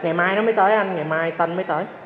Ngày mai nó mới tới anh, ngày mai Tân mới tới.